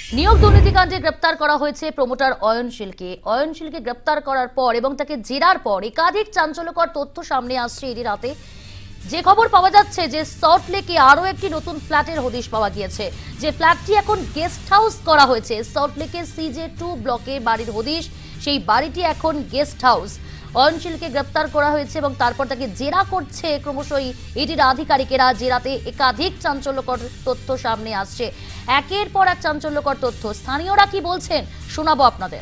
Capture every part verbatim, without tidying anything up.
নিয়োগ দুর্নীতিকাণ্ডে গ্রেপ্তার করা হয়েছে প্রমোটার অয়নশীলকে। অয়নশীলকে গ্রেপ্তার করার পর এবং তাকে জেরার পর একাধিক চাঞ্চল্যকর তথ্য সামনে আসছে এরই রাতে। যে খবর পাওয়া যাচ্ছে যে সল্টলেকে আরো একটি নতুন ফ্ল্যাটের হদিশ পাওয়া গিয়েছে, যে ফ্ল্যাটটি এখন গেস্ট হাউস করা হয়েছে। সল্টলেকের সিজে টু ব্লকে বাড়ির হদিশ, সেই বাড়িটি এখন গেস্ট হাউস। অয়নশীলকে গ্রেপ্তার করা হয়েছে এবং তারপর তাকে জেরা করছে ক্রমশই ইডির আধিকারিকেরা। জেরাতে একাধিক চাঞ্চল্যকর তথ্য সামনে আসছে, একের পর এক চাঞ্চল্যকর তথ্য। স্থানীয়রা কি বলছেন শোনাবো আপনাদের।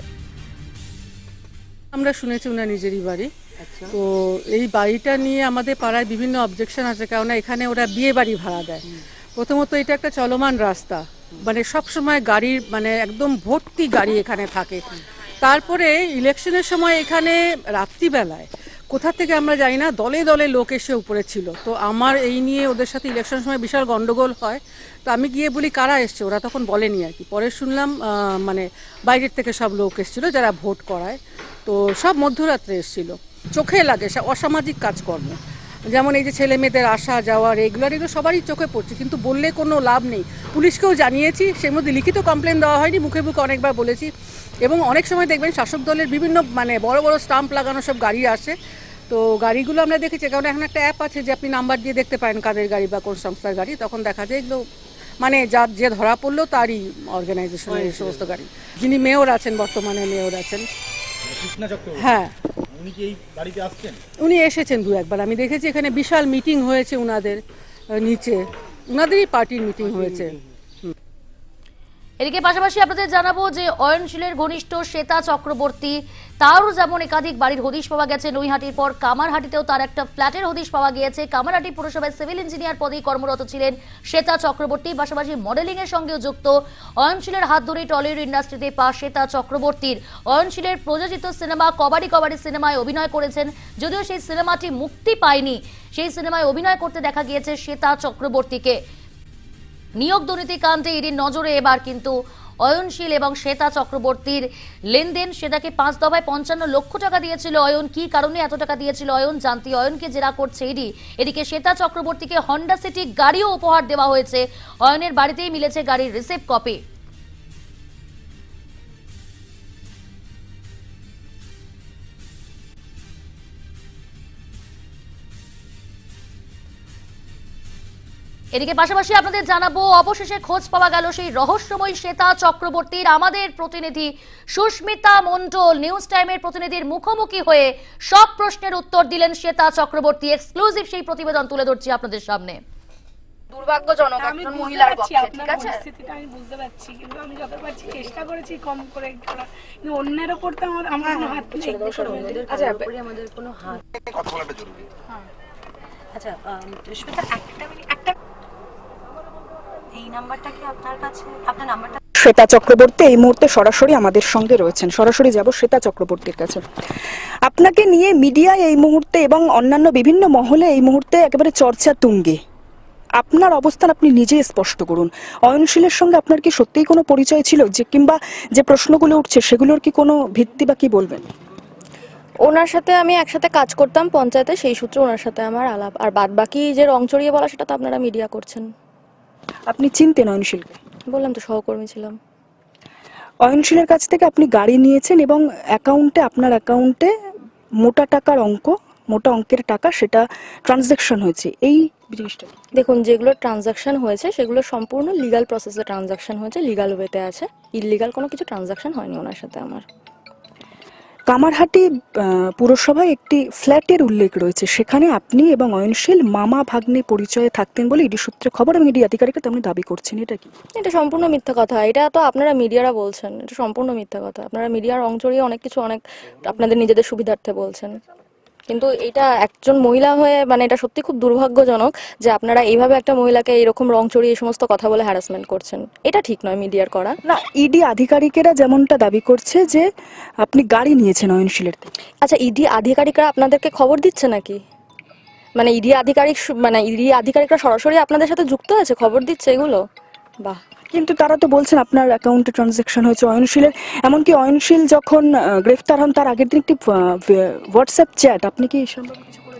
আমরা শুনেছি ওনার নিজেরই বাড়ি, তো এই বাড়িটা নিয়ে আমাদের পাড়ায় বিভিন্ন অবজেকশন আছে, কারণ এখানে ওরা বিয়ে বাড়ি ভাড়া দেয়। প্রথমত এটা একটা চলমান রাস্তা, মানে সবসময় গাড়ির মানে একদম ভর্তি গাড়ি এখানে থাকে। তারপরে ইলেকশনের সময় এখানে রাত্রিবেলায় কোথা থেকে আমরা জানি না দলে দলে লোক এসে উপরে ছিল। তো আমার এই নিয়ে ওদের সাথে ইলেকশনের সময় বিশাল গন্ডগোল হয়। তো আমি গিয়ে বলি কারা এসছে, ওরা তখন বলেনি আর কি। পরে শুনলাম মানে বাইরের থেকে সব লোক এসেছিলো যারা ভোট করায়। তো সব মধ্যরাত্রে এসেছিল। চোখে লাগে অসামাজিক কাজকর্ম, যেমন এই যে ছেলে মেয়েদের আসা যাওয়ার এগুলো এগুলো সবারই চোখে পড়ছে, কিন্তু বললে কোনো লাভ নেই। পুলিশকেও জানিয়েছি, সেই মধ্যে লিখিত কমপ্লেন দেওয়া হয়নি, মুখে মুখে অনেকবার বলেছি। এবং অনেক সময় দেখবেন শাসক দলের বিভিন্ন মানে বড় বড় স্টাম্প লাগানো সব গাড়ি আসে। তো গাড়িগুলো আমরা দেখেছি, কারণ এখন একটা অ্যাপ আছে যে আপনি নাম্বার দিয়ে দেখতে পারেন কাদের গাড়ি বা কোন সংস্থার গাড়ি। তখন দেখা যায় এগুলো মানে যার যে ধরা পড়লো তারই অর্গানাইজেশনের এই সমস্ত গাড়ি। যিনি মেয়র আছেন, বর্তমানে মেয়র আছেন, হ্যাঁ উনি এসেছেন দু একবার, আমি দেখেছি। এখানে বিশাল মিটিং হয়েছে উনাদের নিচে, উনাদেরই পার্টির মিটিং হয়েছে। এদিকে পাশাপাশি আপনাদের জানাবো যে অয়নশীলের ঘনিষ্ঠ শ্বেতা চক্রবর্তী, তারও যেমন একাধিক বাড়ির হদিশ পাওয়া গেছে। নৈহাটির পর কামারহাটিতেও তার একটা ফ্ল্যাটের হদিশ পাওয়া গিয়েছে। কামারহাটি পুরসভায় সিভিল ইঞ্জিনিয়ার পদেই কর্মরত ছিলেন শ্বেতা চক্রবর্তী, পাশাপাশি মডেলিং এর সঙ্গেও যুক্ত। অয়নশীলের হাত ধরেই টলিউড ইন্ডাস্ট্রিতে পা শ্বেতা চক্রবর্তীর। অয়নশীলের প্রযোজিত সিনেমা কবাডি কবাডি সিনেমায় অভিনয় করেছেন, যদিও সেই সিনেমাটি মুক্তি পায়নি। সেই সিনেমায় অভিনয় করতে দেখা গিয়েছে শ্বেতা চক্রবর্তীকে। নিয়োগ দুর্নীতি কাণ্ডে ইডির নজরে এবার কিন্তু অয়নশীল এবং শ্বেতা চক্রবর্তীর লেনদেন। শ্বেতাকে পাঁচ দফায় পঞ্চান্ন লক্ষ টাকা দিয়েছিল অয়ন। কি কারণে এত টাকা দিয়েছিল অয়ন জানতে অয়নকে জেরা করছে ইডি। এদিকে শ্বেতা চক্রবর্তীকে হন্ডা সিটি গাড়িও উপহার দেওয়া হয়েছে। অয়নের বাড়িতেই মিলেছে গাড়ির রিসিপ্ট কপি। এদিকে পাশাপাশি আপনাদের জানাবো অবশেষে খোঁজ পাওয়া গেল সেই রহস্যময় শ্বেতা চক্রবর্তীর। আমাদের প্রতিনিধি সুস্মিতা মণ্ডল নিউজ টাইমের প্রতিনিধির মুখোমুখি হয়ে সব প্রশ্নের উত্তর দিলেন শ্বেতা চক্রবর্তী। এক্সক্লুসিভ সেই প্রতিবেদন তুলে ধরছি আপনাদের সামনে। দুর্ভাগ্যজনক একজন মহিলার পক্ষে, ঠিক আছে? পরিস্থিতিটা আমি বুঝতে পারছি, কিন্তু আমি যত পারছি চেষ্টা করেছি কম করে করা, কিন্তু অন্যের উপর তো আমার আমার কোনো হাত নেই। আচ্ছা, আমাদের কোনো হাত কথা বলাটা জরুরি। হ্যাঁ, আচ্ছা সুস্মিতা, একটা মিনিট, একটা এই নাম্বারটা কি আপনার কাছে? আপনার নাম্বারটা? শ্বেতা চক্রবর্তী এই মুহূর্তে সরাসরি আমাদের সঙ্গে রয়েছেন। সরাসরি যাব শ্বেতা চক্রবর্তীর কাছে। আপনাকে নিয়ে মিডিয়ায় এই মুহূর্তে এবং অন্যান্য বিভিন্ন মহলে এই মুহূর্তে একেবারে চর্চা তুঙ্গে। আপনার অবস্থান আপনি নিজে স্পষ্ট করুন। অয়নশীলের সঙ্গে আপনার কি সত্যিই কোনো পরিচয় ছিল, যে কিংবা যে প্রশ্নগুলো উঠছে সেগুলোর কি কোনো ভিত্তি বা কি বলবেন? ওনার সাথে আমি একসাথে কাজ করতাম পঞ্চায়েতে, সেই সূত্রে ওনার সাথে আমার আলাপ। আর বাদ বাকি যে রং চড়িয়ে বলা সেটা তো আপনারা মিডিয়া করছেন। আপনি চিনতেন অয়নশীলকে? বললাম তো, সহকর্মী ছিলাম। অয়নশীলের কাছ থেকে আপনি গাড়ি নিয়েছেন এবং অ্যাকাউন্টে আপনার অ্যাকাউন্টে মোটা টাকার অঙ্ক মোটা অঙ্কের টাকা সেটা ট্রানজ্যাকশন হয়েছে। এই জিনিসটা দেখুন, যেগুলো ট্রানজ্যাকশন হয়েছে সেগুলো সম্পূর্ণ লিগাল প্রসেসে ট্রানজ্যাকশন হয়েছে, লিগাল ওয়েতে আছে। ইললিগাল কোনো কিছু ট্রানজ্যাকশন হয়নি ওনার সাথে আমার। কামারহাটি পুরসভায় একটি ফ্ল্যাটের উল্লেখ রয়েছে, সেখানে আপনি এবং অয়নশীল মামা ভাগ্নে পরিচয়ে থাকতেন বলে ইডি সূত্রে খবর এবং ইডি আধিকারিকরা তেমনি দাবি করছেন। এটা কি? এটা সম্পূর্ণ মিথ্যা কথা। এটা তো আপনারা মিডিয়ারা বলছেন, এটা সম্পূর্ণ মিথ্যা কথা। আপনারা মিডিয়ার রং চড়িয়ে অনেক কিছু অনেক আপনাদের নিজেদের সুবিধার্থে বলছেন, কিন্তু এটা একজন মহিলা হয়ে মানে এটা সত্যি খুব দুর্ভাগ্যজনক যে আপনারা এইভাবে একটা মহিলাকে এরকম রং চড়িয়ে এই সমস্ত কথা বলে হ্যারাসমেন্ট করছেন। এটা ঠিক নয় মিডিয়ার করা। না, ইডি আধিকারিকেরা যেমনটা দাবি করছে যে আপনি গাড়ি নিয়েছেন অয়নশীলের থেকে। আচ্ছা, ইডি আধিকারিকরা আপনাদেরকে খবর দিচ্ছে নাকি? মানে ইডি আধিকারিক মানে ইডি আধিকারিকরা সরাসরি আপনাদের সাথে যুক্ত আছে, খবর দিচ্ছে এগুলো? বাহ। কিন্তু তারা তো বলছেন আপনার অ্যাকাউন্টে ট্রানজ্যাকশন হয়েছে অয়নশীলের। এমনকি অয়নশীল যখন গ্রেফতার হন তার আগের দিন একটি হোয়াটসঅ্যাপ চ্যাট, আপনি কি এই সম্পর্কে কিছু করেছেন?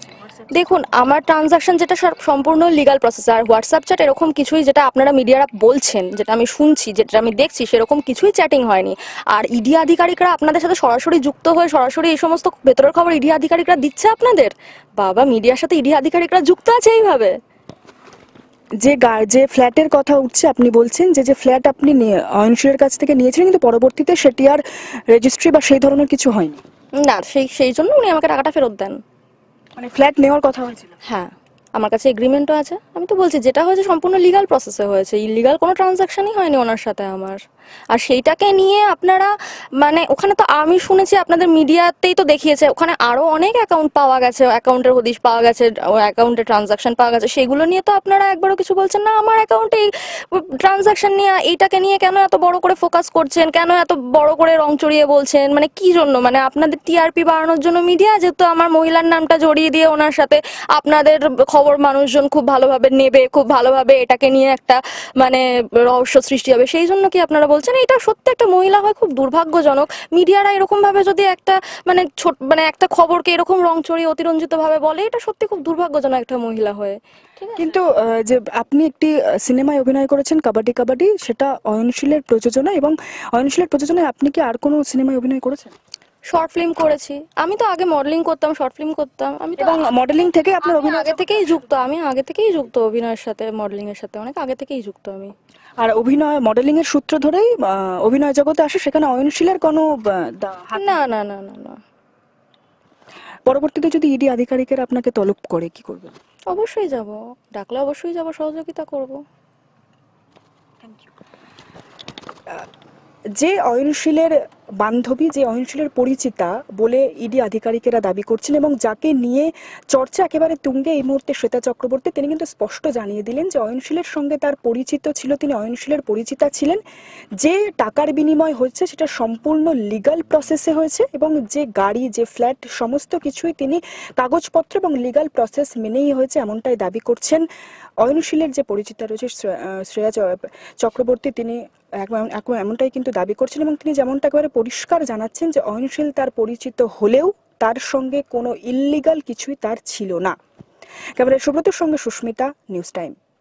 দেখুন, আমার ট্রানজাকশন যেটা সব সম্পূর্ণ লিগাল প্রসেস, আর হোয়াটসঅ্যাপ চ্যাট এরকম কিছুই যেটা আপনারা মিডিয়ারা বলছেন, যেটা আমি শুনছি, যেটা আমি দেখছি, সেরকম কিছুই চ্যাটিং হয়নি। আর ইডি আধিকারিকরা আপনাদের সাথে সরাসরি যুক্ত হয়ে সরাসরি এই সমস্ত ভেতরের খবর ইডি আধিকারিকরা দিচ্ছে আপনাদের? বাবা, মিডিয়ার সাথে ইডি আধিকারিকরা যুক্ত আছে এইভাবে? যে গা- যে ফ্ল্যাটের কথা উঠছে, আপনি বলছেন যে যে ফ্ল্যাট আপনি নিয়ে- অয়নশীলের কাছ থেকে নিয়েছিলেন, কিন্তু পরবর্তীতে সেটি আর রেজিস্ট্রি বা সেই ধরনের কিছু হয়নি, না, সেই সেই জন্য উনি আমাকে টাকাটা ফেরত দেন। মানে ফ্ল্যাট নেওয়ার কথা হয়েছিল। হ্যাঁ, আমার কাছে এগ্রিমেন্টও আছে। আমি তো বলছি, যেটা হয়েছে সম্পূর্ণ লিগাল প্রসেসে হয়েছে, ইলিগাল কোনো ট্রানজাকশনই হয়নি ওনার সাথে আমার। আর সেইটাকে নিয়ে আপনারা, মানে ওখানে তো আমি শুনেছি আপনাদের মিডিয়াতেই তো দেখিয়েছে, ওখানে আরো অনেক অ্যাকাউন্ট পাওয়া গেছে, অ্যাকাউন্টের হদিশ পাওয়া গেছে, অ্যাকাউন্টে ট্রানজাকশন পাওয়া গেছে, সেগুলো নিয়ে তো আপনারা একবারও কিছু বলছেন না। আমার অ্যাকাউন্টে ট্রানজাকশন নিয়ে, এইটাকে নিয়ে কেন এত বড় করে ফোকাস করছেন, কেন এত বড় করে রং চড়িয়ে বলছেন, মানে কি জন্য? মানে আপনাদের টিআরপি বাড়ানোর জন্য মিডিয়া, যেহেতু আমার মহিলার নামটা জড়িয়ে দিয়ে ওনার সাথে আপনাদের খবর মানুষজন খুব ভালোভাবে নেবে, খুব ভালোভাবে এটাকে নিয়ে একটা মানে রহস্য সৃষ্টি হবে, সেই জন্য কি আপনারা বলছেন? এটা সত্যি একটা মহিলা হয় খুব দুর্ভাগ্যজনক। মিডিয়ারা এরকম ভাবে যদি একটা মানে ছোট মানে একটা খবরকে এরকম রং চড়িয়ে অতিরঞ্জিত ভাবে বলে, এটা সত্যি খুব দুর্ভাগ্যজনক একটা মহিলা হয়ে। ঠিক আছে, কিন্তু আহ, যে আপনি একটি আহ, সিনেমায় অভিনয় করেছেন, কাবাডি কাবাডি, সেটা অয়নশীলের প্রযোজনা, এবং অয়নশীলের প্রযোজনায় আপনি কি আর কোনো সিনেমায় অভিনয় করেছেন? শর্ট ফিল্ম করেছি। আমি তো আগে মডেলিং করতাম, শর্ট ফিল্ম করতাম। আমি তো এবং মডেলিং থেকে আপনার আমি অভিনয় আগে থেকেই যুক্ত, আমি আগে থেকেই যুক্ত অভিনয়ের সাথে, মডেলিং এর সাথে অনেক আগে থেকেই যুক্ত আমি। আর অভিনয় মডেলিং এর সূত্র ধরেই আহ, অভিনয় জগতে আসে, সেখানে অয়নশীলের কোনো আহ, দা- হাত নেই? না না না না না, পরবর্তীতে যদি ইডি আধিকারিকের আপনাকে তলব করে, কি করবেন? অবশ্যই যাব, ডাকলে অবশ্যই যাব, সহযোগিতা করব। যে অয়নশীলের বান্ধবী, যে অয়নশীলের পরিচিতা বলে ইডি আধিকারিকেরা দাবি করছেন, এবং যাকে নিয়ে চর্চা একেবারে তুঙ্গে এই মুহূর্তে শ্বেতা চক্রবর্তী, তিনি কিন্তু স্পষ্ট জানিয়ে দিলেন যে অয়নশীলের সঙ্গে তার পরিচিত ছিল, তিনি অয়নশীলের পরিচিতা ছিলেন। যে টাকার বিনিময় হচ্ছে সেটা সম্পূর্ণ লিগাল প্রসেসে হয়েছে, এবং যে গাড়ি, যে ফ্ল্যাট, সমস্ত কিছুই তিনি কাগজপত্র এবং লিগাল প্রসেস মেনেই হয়েছে, এমনটাই দাবি করছেন অয়নশীলের যে পরিচিতা রয়েছে শ্রে- আহ, শ্রেয়া চ- চক্রবর্তী। তিনি এক- এক- এমনটাই কিন্তু দাবি করছেন, এবং তিনি যেমনটা একেবারে পরিষ্কার জানাচ্ছেন যে অয়নশীল তার পরিচিত হলেও তার সঙ্গে কোনো ইল্লিগাল কিছুই তার ছিল না। ক্যামেরায় সুব্রতর সঙ্গে সুস্মিতা, নিউজ টাইম।